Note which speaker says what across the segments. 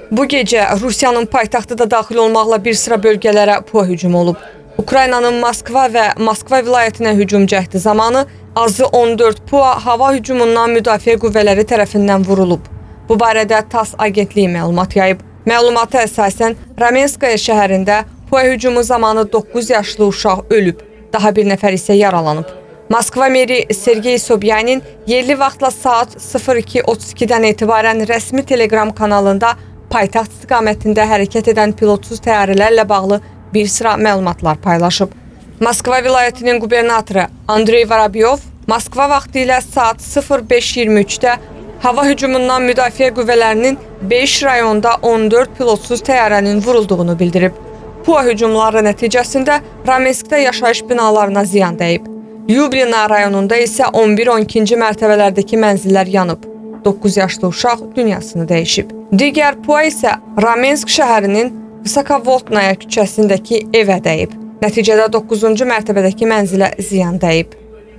Speaker 1: Bu gecə Rusiyanın paytaxtı da daxil olmaqla bir sıra bölgələrə PUA hücumu olub. Ukraynanın Moskva və Moskva vilayətinə hücum cəhdi zamanı azı 14 PUA hava hücumundan müdafiə qüvvələri tərəfindən vurulub. Bu barədə TASS agentliyi məlumat yayıb. Məlumata əsasən Ramenskaya şəhərində PUA hücumu zamanı 9 yaşlı uşaq ölüb, daha bir nəfər isə yaralanıb. Moskva meri Sergey Sobyanin yerli vaxtla saat 02:32-dən etibarən rəsmi Telegram kanalında paytaxt istiqamətində hərəkət edən pilotsuz təyyarələrlə bağlı bir sıra məlumatlar paylaşıb. Moskva vilayətinin qubernatoru Andrey Vorobyov Moskva vaxtı ilə saat 05:23-də hava hücumundan müdafiə qüvvələrinin 5 rayonda 14 pilotsuz təyyarənin vurulduğunu bildirib. PUA hücumları nəticəsində Ramenskdə yaşayış binalarına ziyan dəyib. Lyublina rayonunda isə 11-12-ci mərtəbələrdəki mənzillər yanıb. 9 yaşlı uşaq dünyasını dəyişib. Digər PUA isə Ramensk şəhərinin Vysokovoltnaya küçəsindəki evə dəyib. Nəticədə 9-cu mərtəbədəki mənzilə ziyan dəyib.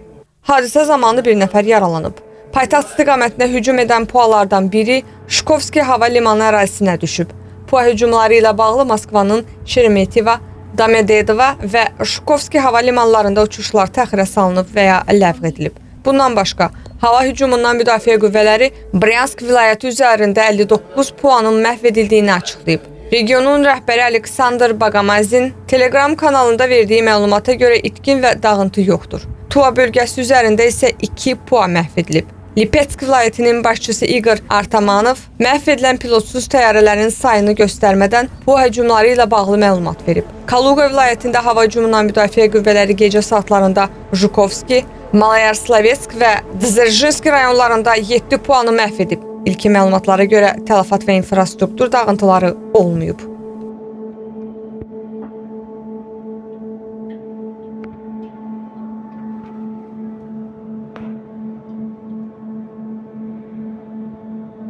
Speaker 1: Hadisə zamanı bir nəfər yaralanıb. Paytaxt istiqamətinə hücum edən PUA-lardan biri Şukovski hava limanı ərazisinə düşüb. PUA hücumları ilə bağlı Moskvanın Şeremetiyeva, Domodedova və Şukovski hava limanlarında uçuşlar təxirə salınıb və ya ləğv edilib. Bundan başqa, hava hücumundan müdafiə qüvvələri Bryansk vilayəti üzərində 59 PUA-nın məhv edildiyini açıqlayıb. Regionun rəhbəri Aleksandr Baqamazin Telegram kanalında verdiyi məlumata görə itkin və dağıntı yoxdur. Tuva bölgəsi üzərində isə 2 PUA məhv edilib. Lipetsk vilayətinin başçısı Igor Artamanov məhv edilən pilotsuz təyyarələrin sayını göstərmədən PUA hücumları ilə bağlı məlumat verib. Kaluga vilayətində hava hücumundan müdafiə qüvvələri gecə saatlarında Zhukovski, Malayar-Slavetsk və Dzержinski rayonlarında 7 PUA-nı məhv edib. İlkin məlumatlara görə tələfat və infrastruktur dağıntıları olmayıb.